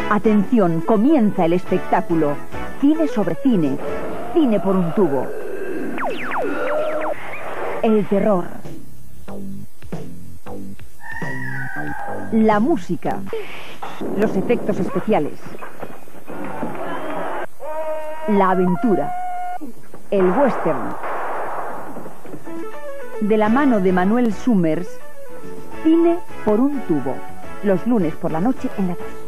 Atención, comienza el espectáculo. Cine sobre cine. Cine por un tubo. El terror. La música. Los efectos especiales. La aventura. El western. De la mano de Manuel Summers, Cine por un tubo. Los lunes por la noche en la 2.